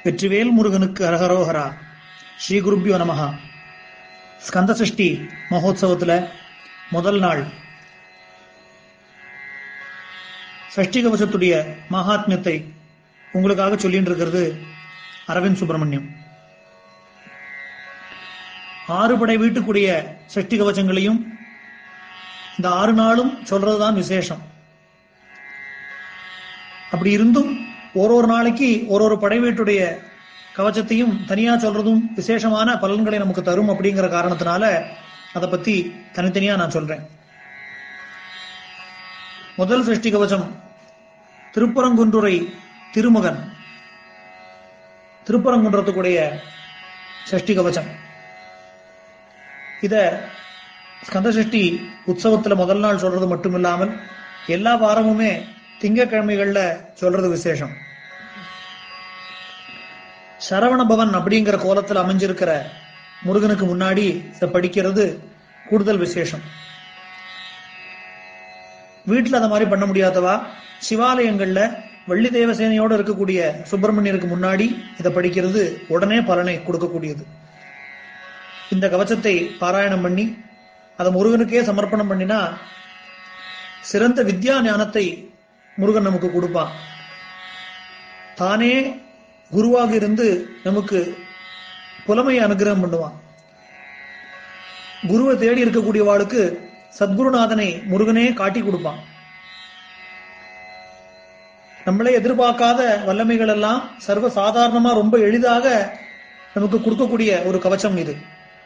வெற்றிவேல் முருகனுக்கு அரஹரோஹரா. ஸ்ரீ குருப்பியோ நமஹா. ஸ்கந்த சஷ்டி மகோத்சவத்துல முதல் நாள் சஷ்டி கவசத்துடைய மகாத்மியத்தை உங்களுக்காக சொல்லிட்டு இருக்கிறது அரவிந்த் சுப்பிரமணியம். 6 படை வீட்டுக்குரிய சஷ்டி கவசங்களையும் இந்த 6 நாளும் சொல்றதுதான் விசேஷம். அப்படி இருந்தும் ஒரு நாளைக்கு ஒரு படை வீட்டுடைய கவச்சத்தையும் தனியா சொல்றதும் விசேஷமான பலன்களை நமக்கு தரும் அப்படிங்கிற காரணத்தினால அதை பத்தி தனித்தனியா நான் சொல்றேன். முதல் சஷ்டி கவசம் திருப்பரங்குன்றுரை திருமகன் திருப்பரங்குன்றத்துக்குடைய சஷ்டி கவசம். இத ஸ்கந்த சஷ்டி உற்சவத்துல முதல் நாள் சொல்றது மட்டுமில்லாமல் எல்லா வாரமுமே திங்கக்கிழமைகள்ல சொல்றது விசேஷம். சரவண பவன் அப்படிங்கிற கோலத்தில் அமைஞ்சிருக்கிற முருகனுக்கு முன்னாடி இதை படிக்கிறது கூடுதல் விசேஷம். வீட்டுல அதை மாதிரி பண்ண முடியாதவா சிவாலயங்கள்ல வள்ளி தேவசேனையோடு இருக்கக்கூடிய சுப்பிரமணியருக்கு முன்னாடி இதை படிக்கிறது உடனே பலனை கொடுக்கக்கூடியது. இந்த கவச்சத்தை பாராயணம் பண்ணி அதை முருகனுக்கே சமர்ப்பணம் பண்ணினா சிறந்த வித்யா ஞானத்தை முருகன் நமக்கு கொடுப்பான். தானே குருவாக இருந்து நமக்கு புலமையை அனுகிரகம் பண்ணுவான். குருவை தேடி இருக்கக்கூடியவாளுக்கு சத்குருநாதனை முருகனே காட்டி கொடுப்பான். நம்மளே எதிர்பார்க்காத வல்லமைகள் எல்லாம் சர்வ சாதாரணமா ரொம்ப எளிதாக நமக்கு கொடுக்கக்கூடிய ஒரு கவச்சம் இது.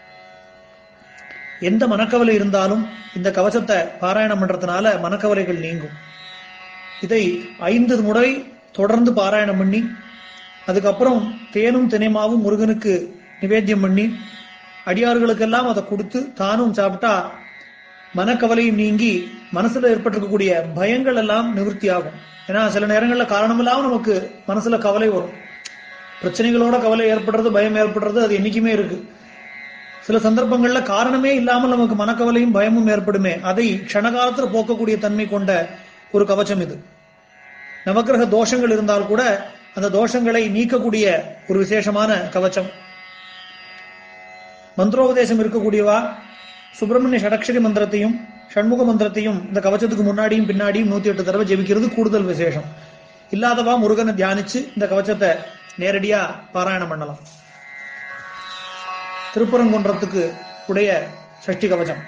எந்த மனக்கவலை இருந்தாலும் இந்த கவச்சத்தை பாராயணம் பண்றதுனால மனக்கவலைகள் நீங்கும். இதை 5 முறை தொடர்ந்து பாராயணம் பண்ணி அதுக்கப்புறம் தேனும் தினைமாவும் முருகனுக்கு நிவேத்தியம் பண்ணி அடியார்களுக்கெல்லாம் அதை கொடுத்து தானும் சாப்பிட்டா மனக்கவலையும் நீங்கி மனசுல ஏற்பட்டிருக்கக்கூடிய பயங்கள் எல்லாம் நிவர்த்தி ஆகும். ஏன்னா சில நேரங்களில் காரணமில்லாம நமக்கு மனசுல கவலை வரும். பிரச்சனைகளோட கவலை ஏற்படுறது, பயம் ஏற்படுறது, அது என்னைக்குமே இருக்கு. சில சந்தர்ப்பங்கள்ல காரணமே இல்லாமல் நமக்கு மனக்கவலையும் பயமும் ஏற்படுமே, அதை க்ஷணகாலத்துல போக்கக்கூடிய தன்மை கொண்ட ஒரு கவச்சம் இது. நவக்கிரக தோஷங்கள் இருந்தால் கூட அந்த தோஷங்களை நீக்கக்கூடிய ஒரு விசேஷமான கவச்சம். மந்திரோபதேசம் இருக்கக்கூடியவா சுப்பிரமணிய ஷடக்ஷரி மந்திரத்தையும் ஷண்முக மந்திரத்தையும் இந்த கவச்சத்துக்கு முன்னாடியும் பின்னாடியும் 108 தடவை ஜெபிக்கிறது கூடுதல் விசேஷம். இல்லாதவா முருகனை தியானிச்சு இந்த கவச்சத்தை நேரடியா பாராயணம் பண்ணலாம். திருப்பரங்குன்றத்துக்கு உடைய சஷ்டி கவச்சம்.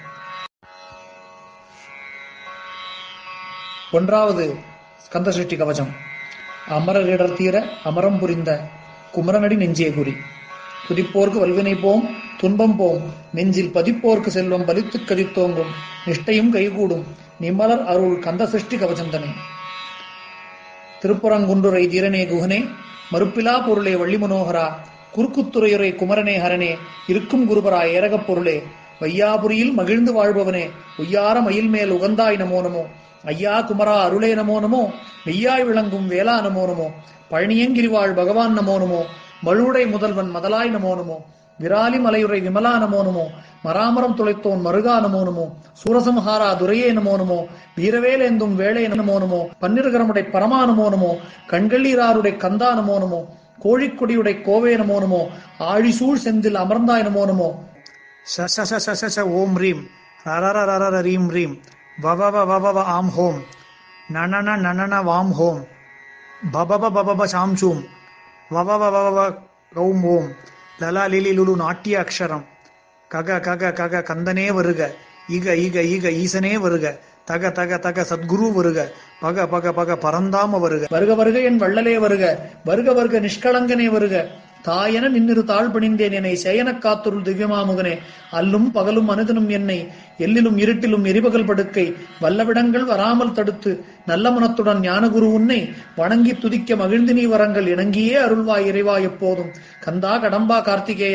1வது ஸ்கந்த சஷ்டி கவச்சம். அமரரிடர் தீர அமரம் புரிந்த குமரனடி நெஞ்சே குறி துதிப்போர்க்கு வல்வினை போம் துன்பம் போம் நெஞ்சில் பதிப்போர்க்கு செல்வம் பலித்து கதித்தோங்கும் நிஷ்டையும் கைகூடும் நிமலர் அருள் கந்த சஷ்டி கவச்சந்தனே. திருப்பரங்குன்றுரை தீரனே குகனே மறுப்பிலா பொருளே வள்ளி மனோகரா குறுக்குத்துறையுரை குமரனே ஹரனே இருக்கும் குருபரா ஏரகப் பொருளே வையாபுரியில் மகிழ்ந்து வாழ்பவனே உய்யார மயில் மேல் உகந்தாய் நமோ நமோ ஐயா குமரா அருளே நமோ நமோ மெய்யாய் விளங்கும் வேளா நமோ நமோ பழனியங்கிரிவாழ் பகவான் நமோ நமோ மழுடை முதல்வன் மதலாய் நமோ நமோ விராலி மலையுரை விமலா நமோ நமோ மராமரம் துளைத்தோன் மருகா நமோ நமோ சூரசம்ஹாரா துரையே நமோ நமோ வீரவேலேந்தும் வேளே நமோ நமோ பன்னிருகரமுடை பரமா நமோ நமோ கண்களீராருடை கந்தா நமோ நமோ கோழிக்கொடியுடை கோவே நமோ நமோ ஆழிசூழ் செந்தில் அமர்ந்தாய் நமோ நமோ ச ஓம் ரீம் ரர ரீம் ரீம் வவவ வவவ ஆம் ஹோம் நனன நனன வாம் ஹோம் பபப பபப சாம்சூம் வவவ வவவ கௌம் ஓம் லலா லிலி லுலு நாட்டிய அக்ஷரம் கக கக கக கந்தனே வருக ஈக ஈக ஈக ஈசனே வருக தக தக தக சத்குரு வருக பக பக பக பரந்தாம வருக வருக வருக என் வள்ளலே வருக வருக வருக நிஷ்களங்கனே வருக தாயென நின்னிரு தாழ் பணிந்தேன் என்னை செயன காத்துருள் திவ்யமாமுகனே அல்லும் பகலும் அனுதனும் என்னை எல்லிலும் இருட்டிலும் எரிபகல் படுக்கை வல்லவிடங்கள் வராமல் தடுத்து நல்ல மனத்துடன் ஞானகுரு உன்னை வணங்கி துதிக்க மகிழ்ந்து நீ வரங்கள் இணங்கியே அருள்வாய் இறைவா எப்போதும் கந்தா கடம்பா கார்த்திகேயா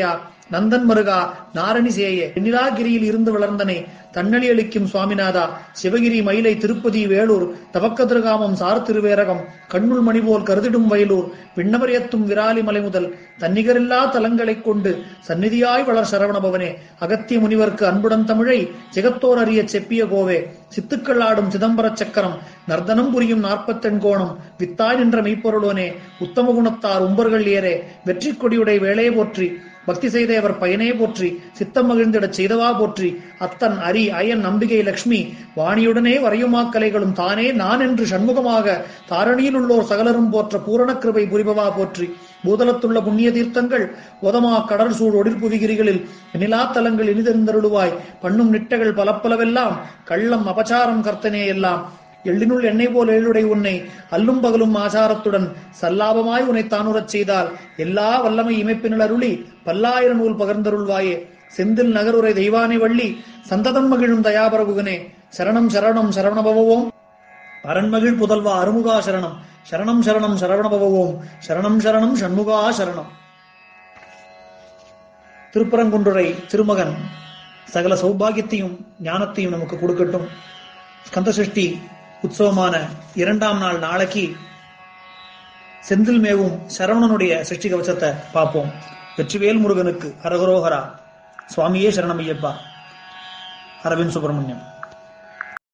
நந்தன் மருகா நாரணி சேய நிலாகிரியில் இருந்து வளர்ந்தனே தன்னழி அளிக்கும் சுவாமிநாதா சிவகிரி மயிலை திருப்பதி வேலூர் தவக்கதிருகாமம் சார் திருவேரகம் கண்ணுள் மணிபோல் கருதிடும் வயலூர் விண்ணவர் ஏத்தும் விராலி மலை முதல் தன்னிகரில்லா தலங்களைக் கொண்டு சந்நிதியாய் வளர் சரவணபவனே அகத்திய முனிவர்க்கு அன்புடன் தமிழை ஜெகத்தோர் அறிய செப்பிய கோவே சித்துக்கள் ஆடும் சிதம்பர சக்கரம் நர்தனம் புரியும் 40 கோணம் வித்தாய் நின்ற மெய்ப்பொருளோனே உத்தம குணத்தார் உம்பர்கள் ஏறே வெற்றி கொடியுடை வேளே போற்றி பக்தி செய்தேவர் பயனே போற்றி சித்தம் மகிழ்ந்திடச் செய்தவா போற்றி அத்தன் அரி அயன் நம்பிகை லட்சுமி வாணியுடனே வரையுமா கலைகளும் தானே நான் என்று சண்முகமாக தாரணியில் உள்ளோர் சகலரும் போற்ற பூரண கிருபை புரிபவா போற்றி பூதலத்துள்ள புண்ணிய தீர்த்தங்கள் உதமா கடல் சூழ் ஒடிர்புவிகிரிகளில் நிலா தலங்கள் இனிதெருந்தருளுவாய் பண்ணும் நிட்டைகள் பலப்பலவெல்லாம் கள்ளம் அபச்சாரம் கர்த்தனே எல்லாம் எள்ளினுள் எண்ணெய் போல் ஏழுடை உன்னை அல்லும் பகலும் ஆசாரத்துடன் சல்லாபமாய் உன்னை தானுறச் செய்தால் எல்லா வல்லமை இமைப்பினில் அருளி பல்லாயிர நூல் பகர்ந்தருள்வாயே செந்தில் நகருரை தெய்வானை வள்ளி சந்ததம் மகிழும் தயாபரகுகனே சரணம் சரணம் சரவணபவோம் அரண்மகிழ் புதல்வா அருமுகா சரணம் சரணம் சரணம் சரவணபவோம் சரணம் சரணம் சண்முகா சரணம். திருப்பரங்குன்றுரை திருமகன் சகல சௌபாகியத்தையும் ஞானத்தையும் நமக்கு கொடுக்கட்டும். ஸ்கந்த சஷ்டி உற்சவமான 2ஆம் நாள் நாளைக்கு செந்தில் மேவும் சரவணனுடைய சிருஷ்டி கவசத்தை பார்ப்போம். வெற்றிவேல் முருகனுக்கு அரகரோகரா. சுவாமியே சரணமையப்பா. அரவிந்த் சுப்பிரமணியம்.